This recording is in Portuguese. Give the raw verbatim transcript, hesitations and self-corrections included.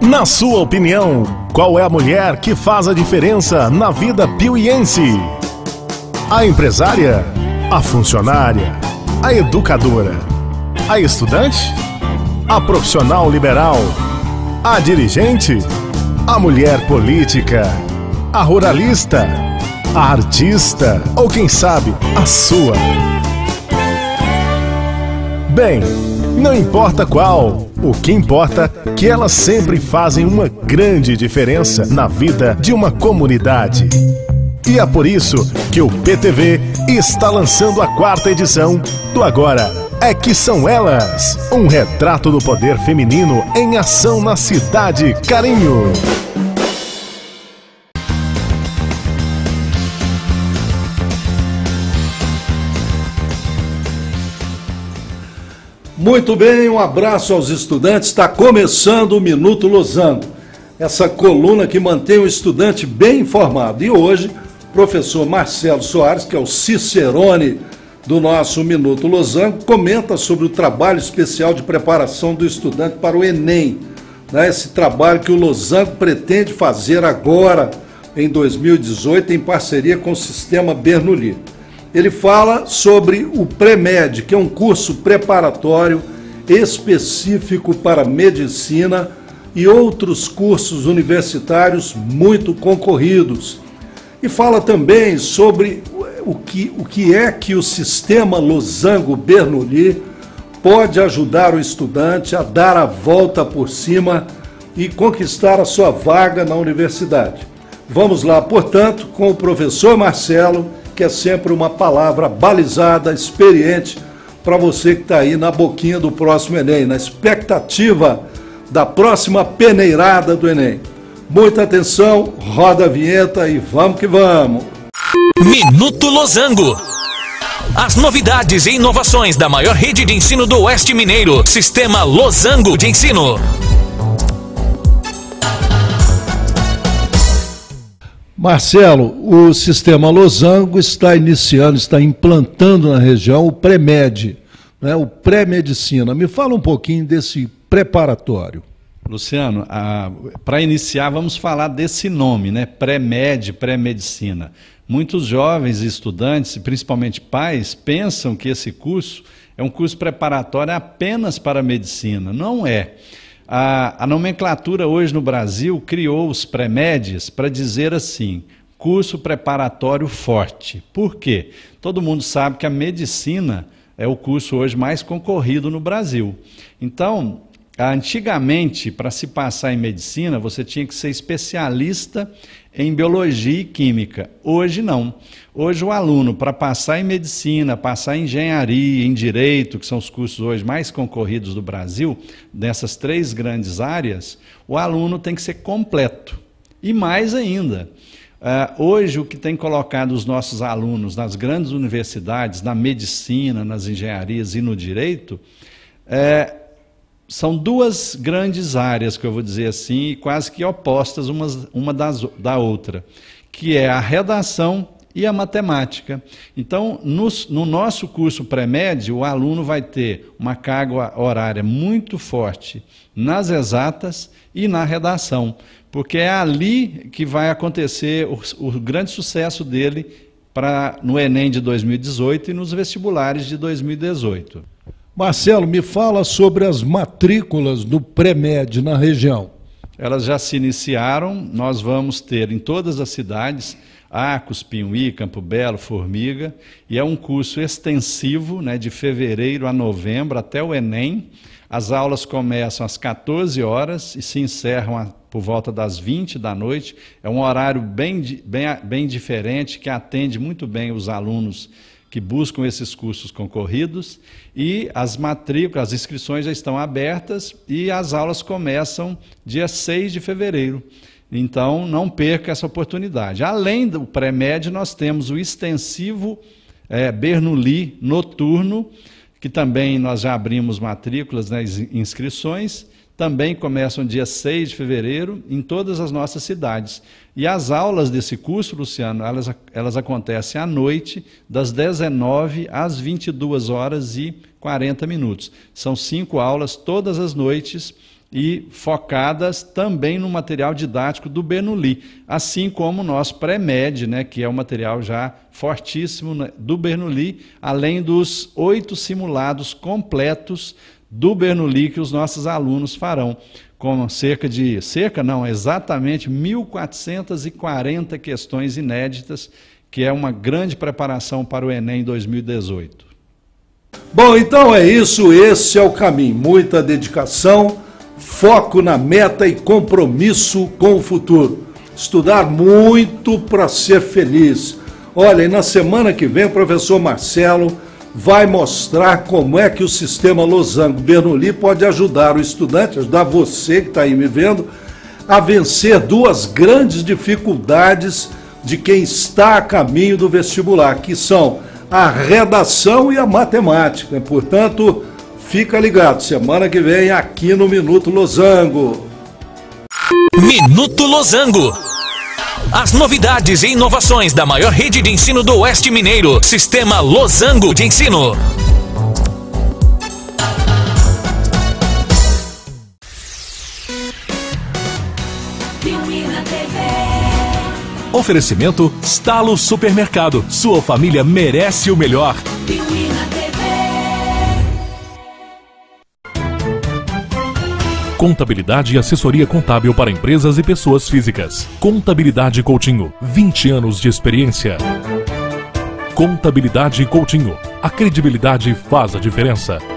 Na sua opinião, qual é a mulher que faz a diferença na vida piuiense? A empresária? A funcionária? A educadora? A estudante? A profissional liberal? A dirigente? A mulher política? A ruralista? A artista? Ou quem sabe, a sua? Bem, não importa qual, o que importa é que elas sempre fazem uma grande diferença na vida de uma comunidade. E é por isso que o P T V está lançando a quarta edição do Agora é que são elas, um retrato do poder feminino em ação na cidade Carinho. Muito bem, um abraço aos estudantes. Está começando o Minuto Losango, essa coluna que mantém o estudante bem informado. E hoje, o professor Marcelo Soares, que é o cicerone do nosso Minuto Losango, comenta sobre o trabalho especial de preparação do estudante para o Enem. Né? Esse trabalho que o Losango pretende fazer agora, em dois mil e dezoito, em parceria com o Sistema Bernoulli. Ele fala sobre o Pré-Med, que é um curso preparatório específico para medicina e outros cursos universitários muito concorridos. E fala também sobre o que, o que é que o sistema Losango Bernoulli pode ajudar o estudante a dar a volta por cima e conquistar a sua vaga na universidade. Vamos lá, portanto, com o professor Marcelo, que é sempre uma palavra balizada, experiente, para você que está aí na boquinha do próximo Enem, na expectativa da próxima peneirada do Enem. Muita atenção, roda a vinheta e vamos que vamos! Minuto Losango. As novidades e inovações da maior rede de ensino do Oeste Mineiro, Sistema Losango de Ensino. Marcelo, o Sistema Losango está iniciando, está implantando na região o Pré-Med, né, o pré-medicina. Me fala um pouquinho desse preparatório. Luciano, para iniciar vamos falar desse nome, né? Pré-Med, pré-medicina. Muitos jovens e estudantes, principalmente pais, pensam que esse curso é um curso preparatório apenas para a medicina. Não é. A, a nomenclatura hoje no Brasil criou os pré-médios para dizer assim, curso preparatório forte. Por quê? Todo mundo sabe que a medicina é o curso hoje mais concorrido no Brasil. Então, antigamente, para se passar em medicina, você tinha que ser especialista em biologia e química. Hoje não. Hoje o aluno, para passar em medicina, passar em engenharia, em direito, que são os cursos hoje mais concorridos do Brasil, dessas três grandes áreas, o aluno tem que ser completo. E mais ainda, uh, hoje o que tem colocado os nossos alunos nas grandes universidades, na medicina, nas engenharias e no direito, é são duas grandes áreas, que eu vou dizer assim, quase que opostas uma, uma das, da outra, que é a redação e a matemática. Então, no, no nosso curso pré-médio, o aluno vai ter uma carga horária muito forte nas exatas e na redação, porque é ali que vai acontecer o, o grande sucesso dele pra, no Enem de dois mil e dezoito e nos vestibulares de dois mil e dezoito. Marcelo, me fala sobre as matrículas do Pré-Med na região. Elas já se iniciaram, nós vamos ter em todas as cidades, Arcos, Pinhuí, Campo Belo, Formiga, e é um curso extensivo, né, de fevereiro a novembro até o Enem. As aulas começam às quatorze horas e se encerram a, por volta das vinte da noite. É um horário bem, bem, bem diferente, que atende muito bem os alunos que buscam esses cursos concorridos, e as matrículas, as inscrições já estão abertas e as aulas começam dia seis de fevereiro. Então, não perca essa oportunidade. Além do pré-med, nós temos o extensivo é, Bernoulli noturno, que também nós já abrimos matrículas, né, inscrições. também começam dia seis de fevereiro em todas as nossas cidades. E as aulas desse curso, Luciano, elas, elas acontecem à noite, das dezenove às vinte e duas horas e quarenta minutos. São cinco aulas todas as noites e focadas também no material didático do Bernoulli, assim como o nosso pré-med, né, que é um material já fortíssimo do Bernoulli, além dos oito simulados completos do Bernoulli que os nossos alunos farão, com cerca de, cerca não, exatamente mil quatrocentas e quarenta questões inéditas, que é uma grande preparação para o Enem dois mil e dezoito. Bom, então é isso, esse é o caminho, muita dedicação, foco na meta e compromisso com o futuro. Estudar muito para ser feliz. Olha, e na semana que vem o professor Marcelo vai mostrar como é que o sistema Losango Bernoulli pode ajudar o estudante, ajudar você que está aí me vendo, a vencer duas grandes dificuldades de quem está a caminho do vestibular, que são a redação e a matemática. Portanto, fica ligado, semana que vem aqui no Minuto Losango. Minuto Losango. As novidades e inovações da maior rede de ensino do Oeste Mineiro, Sistema Losango de Ensino. Oferecimento Stalo Supermercado. Sua família merece o melhor. Contabilidade e assessoria contábil para empresas e pessoas físicas. Contabilidade Coutinho, vinte anos de experiência. Contabilidade Coutinho, a credibilidade faz a diferença.